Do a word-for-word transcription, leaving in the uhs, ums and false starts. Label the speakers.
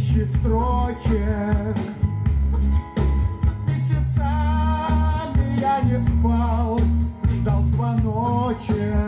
Speaker 1: тысячи строчек. Месяцами я не спал, ждал звоночек.